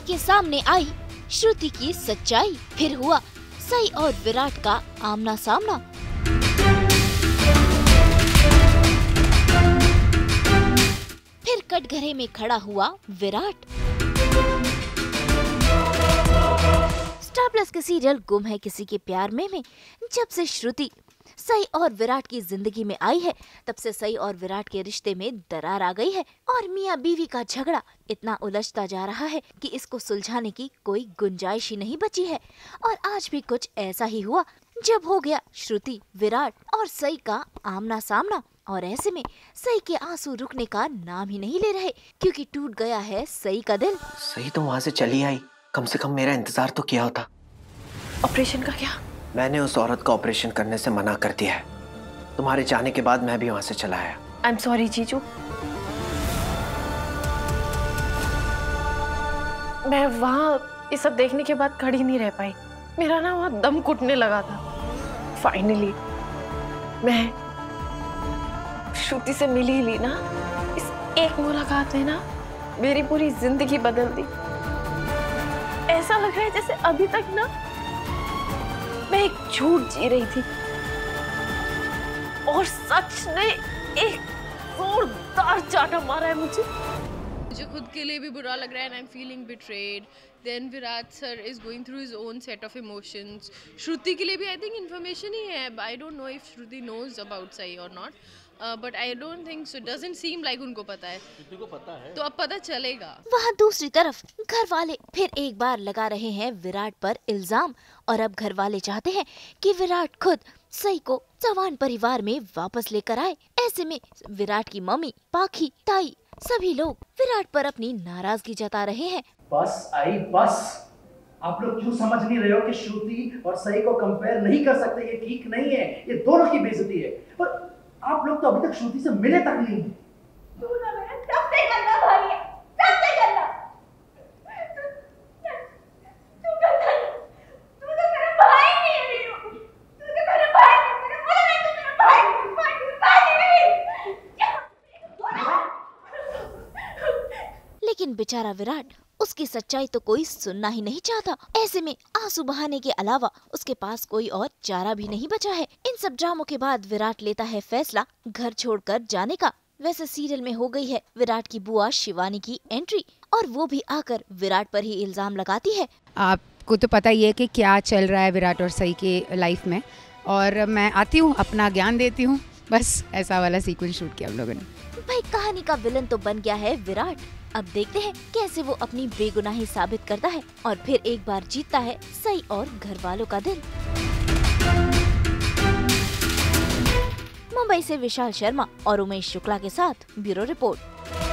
के सामने आई श्रुति की सच्चाई। फिर हुआ सई और विराट का आमना सामना। फिर कटघरे में खड़ा हुआ विराट। स्टार प्लस के सीरियल गुम है किसी के प्यार में जब से श्रुति सई और विराट की जिंदगी में आई है, तब से सई और विराट के रिश्ते में दरार आ गई है और मियां बीवी का झगड़ा इतना उलझता जा रहा है कि इसको सुलझाने की कोई गुंजाइश ही नहीं बची है। और आज भी कुछ ऐसा ही हुआ जब हो गया श्रुति, विराट और सई का आमना सामना। और ऐसे में सई के आंसू रुकने का नाम ही नहीं ले रहे, क्योंकि टूट गया है सई का दिल। सई तो वहाँ से चली आई, कम से कम मेरा इंतजार तो किया होता। ऑपरेशन का क्या? मैंने उस औरत का ऑपरेशन करने से मना कर दिया है। तुम्हारे जाने के बाद मैं भी वहाँ से चला आया। आई एम सॉरी जीजू, मैं वहाँ ये सब देखने के बाद खड़ी नहीं रह पाई। मेरा ना वहाँ दम घुटने लगा था। फाइनली मैं श्रुति से मिली ही ली ना। इस एक मुलाकात ने ना मेरी पूरी जिंदगी बदल दी। ऐसा लग रहा है जैसे अभी तक ना मैं एक झूठ जी रही थी और सच ने एक जोरदार चाटा मारा है मुझे। मुझे खुद के लिए भी बुरा लग रहा है, and I'm feeling betrayed. Then Virat sir is going through his own set of emotions. श्रुति के लिए भी I think information ही है. I don't know if Shruti knows about Sai or not. But I don't think so. It doesn't seem like उनको पता है. श्रुति को पता है. तो अब पता चलेगा. वहाँ दूसरी तरफ घर वाले फिर एक बार लगा रहे हैं विराट पर इल्जाम, और अब घर वाले चाहते हैं कि विराट खुद सई को जवान परिवार में वापस लेकर आए। ऐसे में विराट की मम्मी, पाखी, ताई सभी लोग विराट पर अपनी नाराजगी जता रहे हैं। बस आई बस, आप लोग क्यों समझ नहीं रहे हो कि श्रुति और सई को कंपेयर नहीं कर सकते? ये ठीक नहीं है, ये दोनों की बेइज्जती है। पर आप लोग तो अभी तक श्रुति से मिले तक नहीं हैं। तू ना मेरा सबसे गंदा भाई है, सबसे गंदा। तू गंदा है, तू तो मेरा भाई नहीं है वीरू, तू तो मेरा भाई नहीं, मेरा बोला नहीं तू मेरा भाई नहीं। लेकिन बेचारा विराट, उसकी सच्चाई तो कोई सुनना ही नहीं चाहता। ऐसे में आंसू बहाने के अलावा उसके पास कोई और चारा भी नहीं बचा है। इन सब ड्रामों के बाद विराट लेता है फैसला घर छोड़कर जाने का। वैसे सीरियल में हो गई है विराट की बुआ शिवानी की एंट्री, और वो भी आकर विराट पर ही इल्जाम लगाती है। आपको तो पता ही है कि क्या चल रहा है विराट और सई के लाइफ में, और मैं आती हूँ, अपना ज्ञान देती हूँ, बस ऐसा वाला सीक्वेंस शूट किया हम लोगों ने। भाई कहानी का विलन तो बन गया है विराट। अब देखते हैं कैसे वो अपनी बेगुनाही साबित करता है और फिर एक बार जीतता है सई और घर वालों का दिल। मुंबई से विशाल शर्मा और उमेश शुक्ला के साथ ब्यूरो रिपोर्ट।